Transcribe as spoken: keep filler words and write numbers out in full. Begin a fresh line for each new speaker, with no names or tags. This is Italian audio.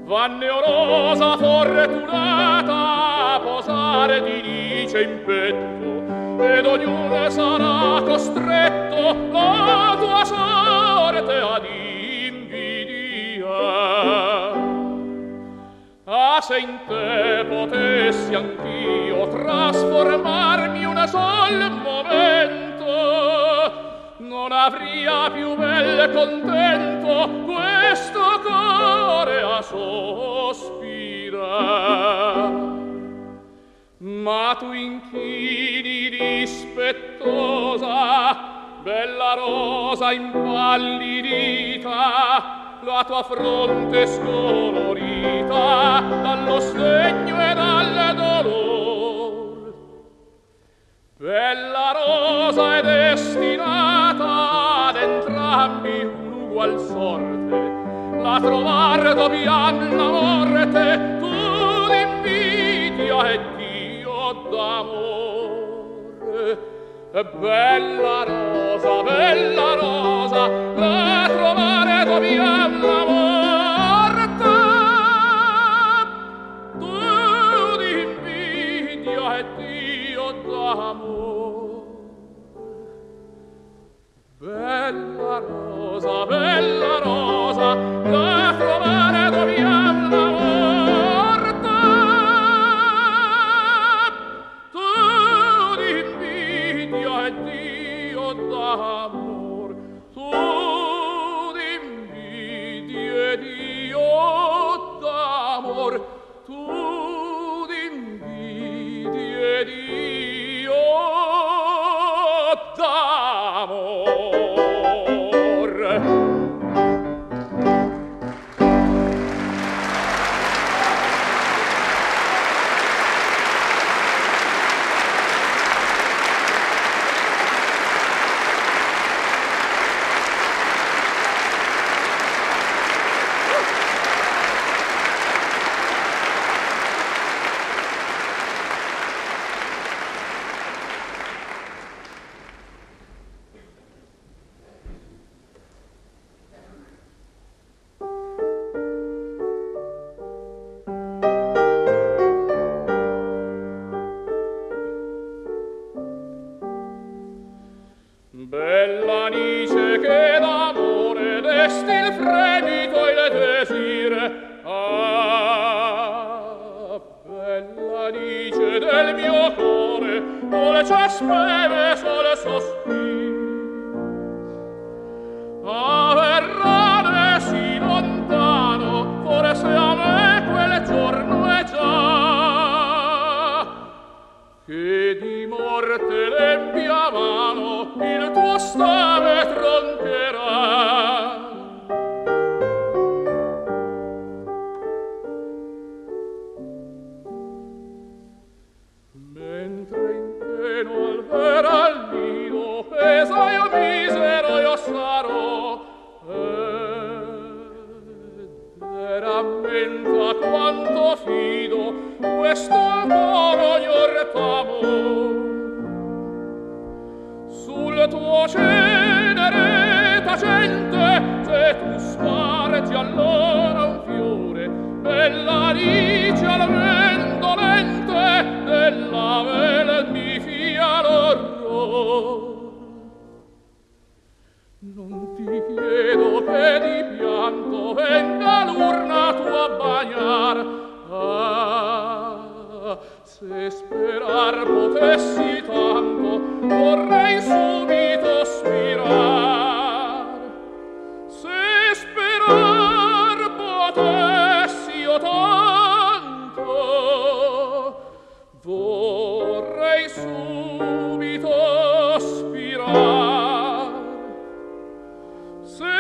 vanne orosa fortunata posare di lice in petto, ed ognuno sarà costretto la tua sorte ad invidia. Ah, se in te potessi anch'io trasformarmi un sol momento, non avria più bel contento questo core a sospira. Ma tu inchini dispettosa, bella rosa impallidita, la tua fronte scolorita dallo sdegno e dal dolor. Bella rosa è destinata ad entrambi un'ugual sorte, la trovar dobbiam la morte, tu l'invidia e Dio d'amore. Bella rosa, bella rosa, la trovare dobbiam la morte, tu d'invidia e Dio d'amore. Bella rosa, bella rosa, la trovare dobbiam la morte, tu d'invidia e Dio d'amor, tu d'invidia e Dio d'amor, tu d'invidia e Dio d'amor. Bella anice che d'amore desti il fremito e le desire. Ah, bella anice del mio cuore, dolce speme sole sospiri. Ah, verrane sì lontano, forse a me quel giorno è già, che di morte l'empia mano il tuo stave troncherà. Mentre in pieno alber al nido pesa io misero io sarò, e rammenta quanto fido questo amore ognor t'amor. Sul tuo cenere tacente, se tu spargi allora un fiore, bella alice al vento lente, della vela mi fia l'orror. Non ti chiedo che di pianto venga l'urna tua bagnar, ah, se sperar potessi tanto, vorrei subito spirar. Se sperar potessi io tanto, vorrei subito spirar. Se